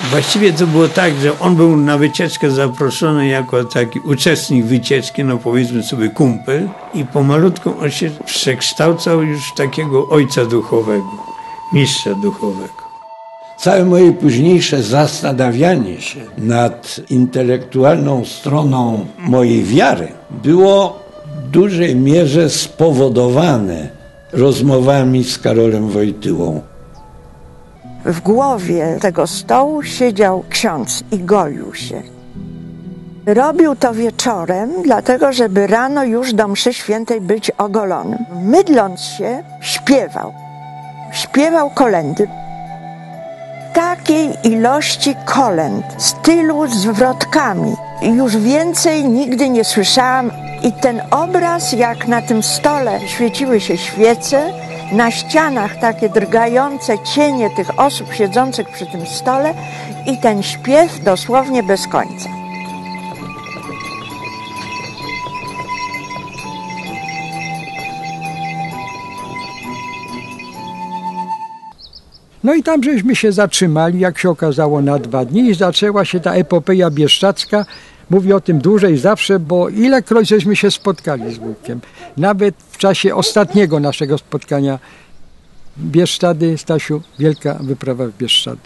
Właściwie to było tak, że on był na wycieczkę zaproszony jako taki uczestnik wycieczki, no powiedzmy sobie kumpel, i pomalutku on się przekształcał już w takiego ojca duchowego, mistrza duchowego. Całe moje późniejsze zastanawianie się nad intelektualną stroną mojej wiary było w dużej mierze spowodowane rozmowami z Karolem Wojtyłą. W głowie tego stołu siedział ksiądz i goił się. Robił to wieczorem, dlatego żeby rano już do mszy świętej być ogolonym. Mydląc się, śpiewał. Śpiewał kolędy. Takiej ilości kolęd, z tylu zwrotkami. Już więcej nigdy nie słyszałam. I ten obraz, jak na tym stole świeciły się świece, na ścianach takie drgające cienie tych osób siedzących przy tym stole i ten śpiew dosłownie bez końca. No i tam żeśmy się zatrzymali, jak się okazało, na 2 dni i zaczęła się ta epopeja bieszczacka. Mówię o tym dłużej zawsze, bo ilekroć żeśmy się spotkali z wujkiem. Nawet w czasie ostatniego naszego spotkania Bieszczady, Stasiu, wielka wyprawa w Bieszczady.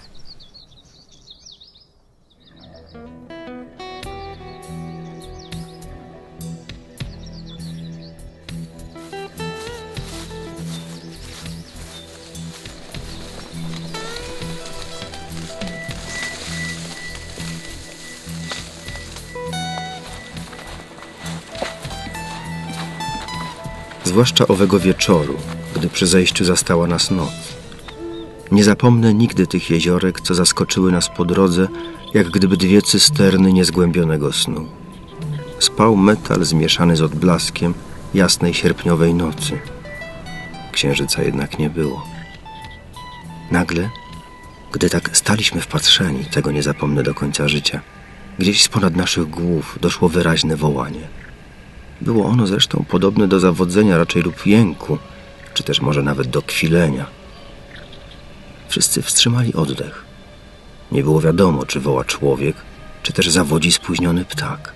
Zwłaszcza owego wieczoru, gdy przy zejściu zastała nas noc. Nie zapomnę nigdy tych jeziorek, co zaskoczyły nas po drodze, jak gdyby 2 cysterny niezgłębionego snu. Spał metal zmieszany z odblaskiem jasnej sierpniowej nocy. Księżyca jednak nie było. Nagle, gdy tak staliśmy wpatrzeni, tego nie zapomnę do końca życia, gdzieś spod naszych głów doszło wyraźne wołanie. Było ono zresztą podobne do zawodzenia raczej lub jęku, czy też może nawet do kwilenia. Wszyscy wstrzymali oddech. Nie było wiadomo, czy woła człowiek, czy też zawodzi spóźniony ptak.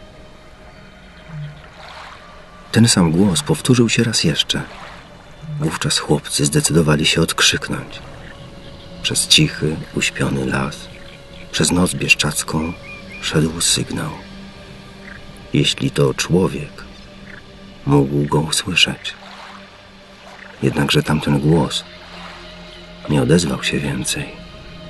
Ten sam głos powtórzył się raz jeszcze. Wówczas chłopcy zdecydowali się odkrzyknąć. Przez cichy, uśpiony las, przez noc bieszczacką szedł sygnał. Jeśli to człowiek, mógł go usłyszeć. Jednakże tamten głos nie odezwał się więcej.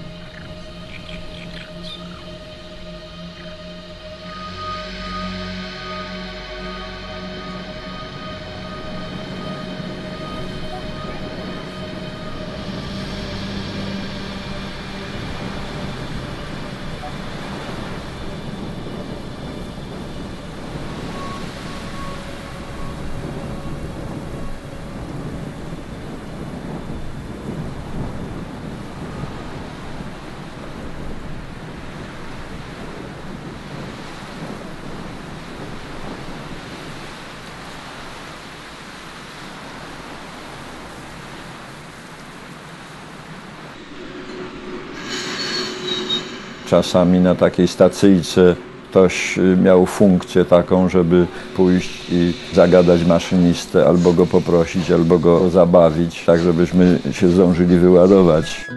Czasami na takiej stacyjce ktoś miał funkcję taką, żeby pójść i zagadać maszynistę, albo go poprosić, albo go zabawić, tak żebyśmy się zdążyli wyładować.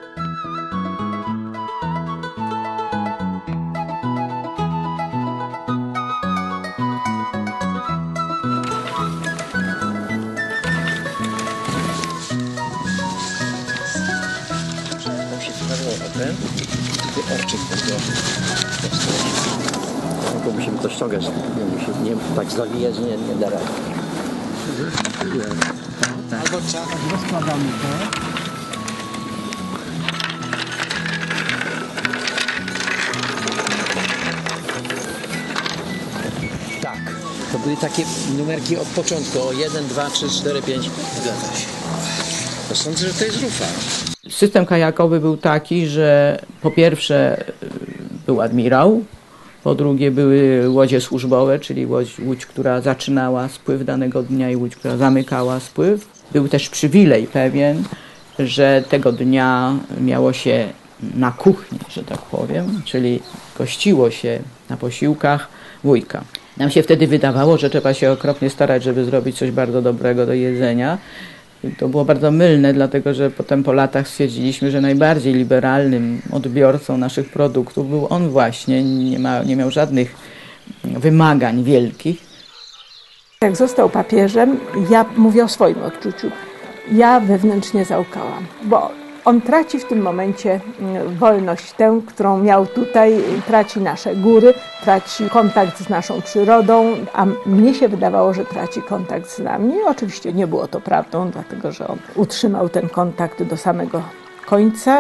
Musimy to ściągać, nie tak zawijać, nie da rady. Albo trzeba tak rozkładamy to. Tak, to były takie numerki od początku, o 1, 2, 3, 4, 5. Zgadza się. To sądzę, że to jest rufa. System kajakowy był taki, że po pierwsze był admirał, po drugie były łodzie służbowe, czyli łódź, która zaczynała spływ danego dnia i łódź, która zamykała spływ. Był też przywilej pewien, że tego dnia miało się na kuchni, że tak powiem, czyli gościło się na posiłkach wujka. Nam się wtedy wydawało, że trzeba się okropnie starać, żeby zrobić coś bardzo dobrego do jedzenia. I to było bardzo mylne, dlatego że potem po latach stwierdziliśmy, że najbardziej liberalnym odbiorcą naszych produktów był on właśnie. Nie miał żadnych wymagań wielkich. Jak został papieżem, ja mówię o swoim odczuciu, ja wewnętrznie załkałam, bo on traci w tym momencie wolność tę, którą miał tutaj, traci nasze góry, traci kontakt z naszą przyrodą, a mnie się wydawało, że traci kontakt z nami. Oczywiście nie było to prawdą, dlatego że on utrzymał ten kontakt do samego końca.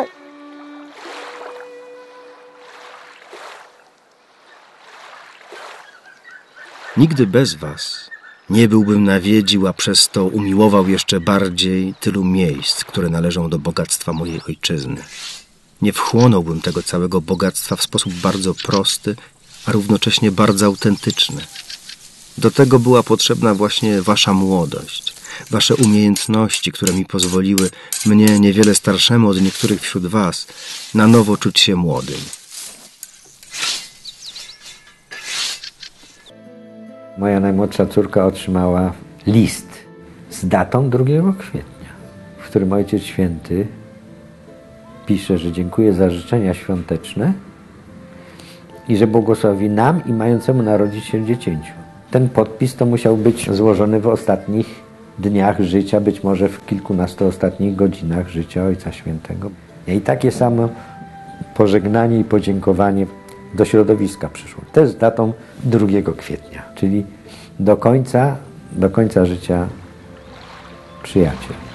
Nigdy bez was nie byłbym nawiedził, a przez to umiłował jeszcze bardziej tylu miejsc, które należą do bogactwa mojej ojczyzny. Nie wchłonąłbym tego całego bogactwa w sposób bardzo prosty, a równocześnie bardzo autentyczny. Do tego była potrzebna właśnie wasza młodość, wasze umiejętności, które mi pozwoliły, mnie niewiele starszemu od niektórych wśród was, na nowo czuć się młodym. Moja najmłodsza córka otrzymała list z datą 2 kwietnia, w którym Ojciec Święty pisze, że dziękuję za życzenia świąteczne i że błogosławi nam i mającemu narodzić się dziecięciu. Ten podpis to musiał być złożony w ostatnich dniach życia, być może w kilkunastu ostatnich godzinach życia Ojca Świętego. I takie samo pożegnanie i podziękowanie do środowiska przyszło. Też z datą 2 kwietnia, czyli do końca życia przyjaciel.